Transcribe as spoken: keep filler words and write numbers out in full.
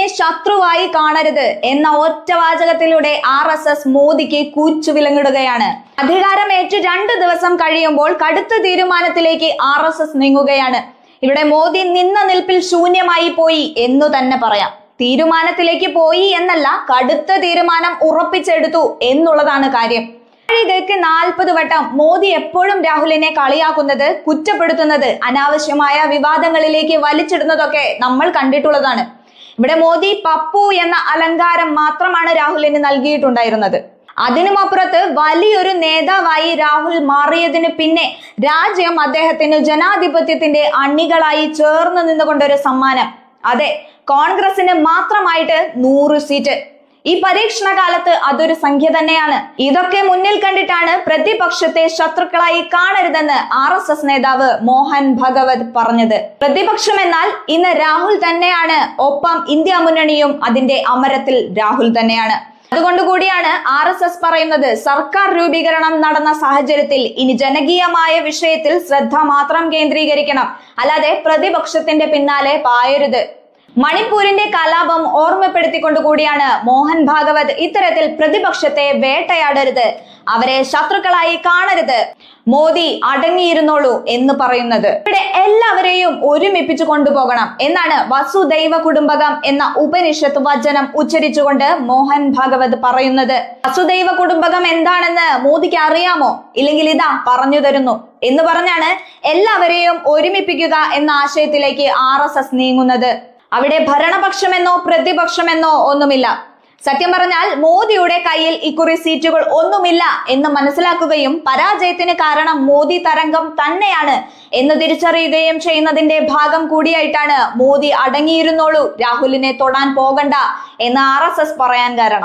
ശത്രുവായി കാണരുത് എന്ന ഒറ്റവാചകത്തിലൂടെ ആർ എസ് എസ് മോദിക്ക് കൂച്ചുവിലങ്ങിടുകയാണ്. അധികാരമേറ്റ് രണ്ടു ദിവസം കഴിയുമ്പോൾ കടുത്ത തീരുമാനത്തിലേക്ക് ആർ എസ് എസ് നീങ്ങുകയാണ്. ഇവിടെ മോദി നിന്ന നിൽപ്പിൽ ശൂന്യമായി പോയി എന്നു തന്നെ പറയാം. തീരുമാനത്തിലേക്ക് പോയി എന്നല്ല, കടുത്ത തീരുമാനം ഉറപ്പിച്ചെടുത്തു എന്നുള്ളതാണ് കാര്യം. ക്ക് നാൽപ്പത് വട്ടം മോദി എപ്പോഴും രാഹുലിനെ കളിയാക്കുന്നത്, കുറ്റപ്പെടുത്തുന്നത്, അനാവശ്യമായ വിവാദങ്ങളിലേക്ക് വലിച്ചിടുന്നതൊക്കെ നമ്മൾ കണ്ടിട്ടുള്ളതാണ്. ഇവിടെ മോദി പപ്പു എന്ന അലങ്കാരം മാത്രമാണ് രാഹുലിന് നൽകിയിട്ടുണ്ടായിരുന്നത്. അതിനുമപ്പുറത്ത് വലിയൊരു നേതാവായി രാഹുൽ മാറിയതിനു പിന്നെ രാജ്യം അദ്ദേഹത്തിന് ജനാധിപത്യത്തിന്റെ അണികളായി ചേർന്ന് നിന്നുകൊണ്ടൊരു സമ്മാനം. അതെ, കോൺഗ്രസിന് മാത്രമായിട്ട് നൂറ് സീറ്റ്. ഈ പരീക്ഷണ കാലത്ത് അതൊരു സംഖ്യ തന്നെയാണ്. ഇതൊക്കെ മുന്നിൽ കണ്ടിട്ടാണ് പ്രതിപക്ഷത്തെ ശത്രുക്കളായി കാണരുതെന്ന് ആർ എസ് എസ് നേതാവ് മോഹൻ ഭഗവത് പറഞ്ഞത്. പ്രതിപക്ഷം എന്നാൽ ഇന്ന് രാഹുൽ തന്നെയാണ്. ഒപ്പം ഇന്ത്യ മുന്നണിയും അതിന്റെ അമരത്തിൽ രാഹുൽ തന്നെയാണ്. അതുകൊണ്ടുകൂടിയാണ് ആർ എസ് എസ് പറയുന്നത്, സർക്കാർ രൂപീകരണം നടന്ന സാഹചര്യത്തിൽ ഇനി ജനകീയമായ വിഷയത്തിൽ ശ്രദ്ധ മാത്രം കേന്ദ്രീകരിക്കണം, അല്ലാതെ പ്രതിപക്ഷത്തിന്റെ പിന്നാലെ പായരുത്. മണിപ്പൂരിന്റെ കലാപം ഓർമ്മപ്പെടുത്തിക്കൊണ്ടുകൂടിയാണ് മോഹൻ ഭാഗവത് ഇത്തരത്തിൽ പ്രതിപക്ഷത്തെ വേട്ടയാടരുത്, അവരെ ശത്രുക്കളായി കാണരുത്, മോദി അടങ്ങിയിരുന്നോളൂ എന്ന് പറയുന്നത്. ഇവിടെ എല്ലാവരെയും ഒരുമിപ്പിച്ചു കൊണ്ടുപോകണം എന്നാണ് വസുദൈവ കുടുംബകം എന്ന ഉപനിഷത്ത് വചനം ഉച്ചരിച്ചുകൊണ്ട് മോഹൻ ഭാഗവത് പറയുന്നത്. വസുദൈവ കുടുംബകം എന്താണെന്ന് മോദിക്ക് അറിയാമോ? ഇല്ലെങ്കിൽ ഇതാ പറഞ്ഞു തരുന്നു എന്ന് പറഞ്ഞാണ് എല്ലാവരെയും ഒരുമിപ്പിക്കുക എന്ന ആശയത്തിലേക്ക് ആർ എസ് എസ് നീങ്ങുന്നത്. അവിടെ ഭരണപക്ഷമെന്നോ പ്രതിപക്ഷമെന്നോ ഒന്നുമില്ല. സത്യം പറഞ്ഞാൽ മോദിയുടെ കയ്യിൽ ഇക്കുറി സീറ്റുകൾ ഒന്നുമില്ല എന്ന് മനസ്സിലാക്കുകയും പരാജയത്തിന് കാരണം മോദി തരംഗം തന്നെയാണ് എന്ന് തിരിച്ചറിയുകയും ചെയ്യുന്നതിന്റെ ഭാഗം കൂടിയായിട്ടാണ് മോദി അടങ്ങിയിരുന്നോളൂ, രാഹുലിനെ തൊടാൻ പോകണ്ട എന്ന് ആർ എസ് എസ് പറയാൻ കാരണം.